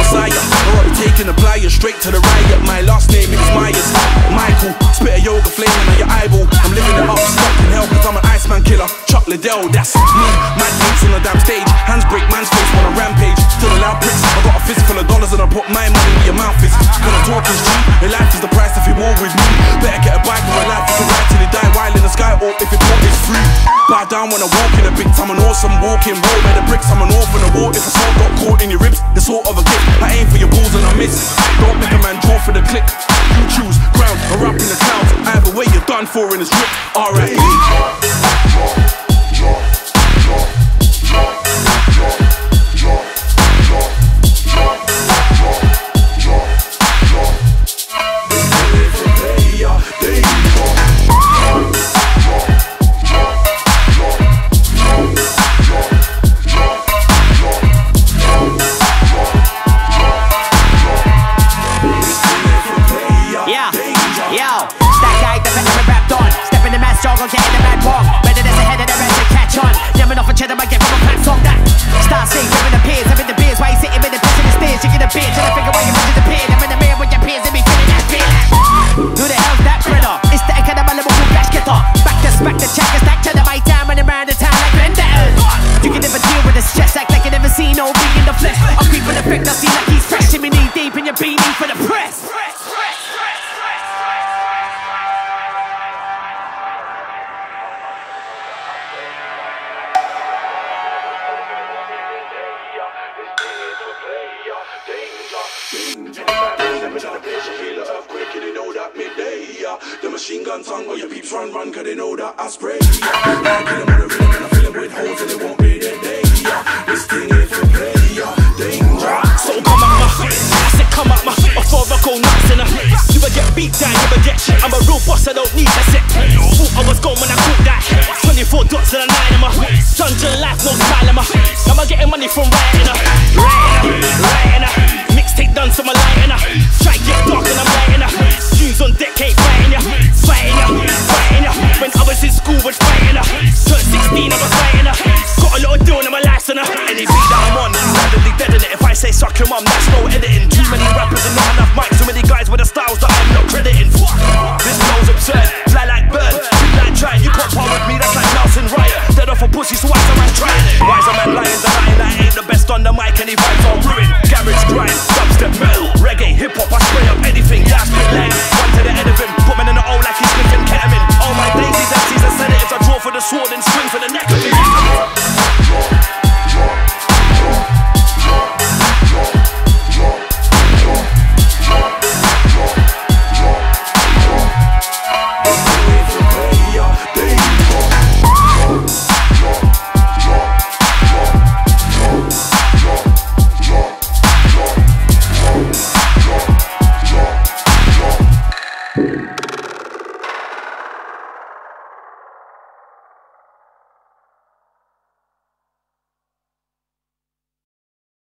messiah, or I'll be taking the pliers straight to the riot. My last name is Myers, Michael. Spit a yoga flame on your eyeball. I'm living it up, stuck in hell, cause I'm an Iceman killer. Chuck Liddell, that's me. Mad drinks on the damn stage. Hands break man's face on a rampage. Still allow pricks. I got a fist full of dollars and I put my money where your mouth is. When I talk is cheap, your life is the price if you walk with me. Better get a bike or a life, you can ride till you die while in the sky, or if it walk is free. Bow down when I walk in a big time, an awesome walking road where the bricks, I'm an orphan of war. If a soul got caught in your ribs, it's sort of a gift. I aim for your balls and I miss. Don't make a man draw for the click. You choose ground or up in the clouds. Either way you're done for in this rip. R.I.P. The machine gun tongue, or your peeps run, cause they know that I spray. I kill them on the rhythm and I fill them with holes and it won't be their day. This thing is for play, danger. So come at my, I said come at my, before I go nuts in a. You will get beat down, you will get shit. I'm a real boss, I don't need a set. Thought I was gone when I caught that. 24 dots and a 9 in my dungeon life, no style in my. Now I'm getting money from writing her. Writing her. Mixtape done, so I'm lighting her. Try to get dark and I'm lighting her. Tunes on deck, ain't fighting ya. Fighting ya, fighting ya. When I was in school, was fighting her. Turned 16, I was fighting her. Got a lot of doing in my life, and any beat that I'm on, randomly dead in it. If I say suck your mum, that's no editing. Too many rappers and not enough mics. Too many guys with the styles that I'm not crediting. This flow's absurd, fly like bird, big like giant. You can't part with me, that's like Nelson Riot. Dead off a pussy, so why's a man trying? Why's a man lying, denying that I ain't the best on the mic? And he vibes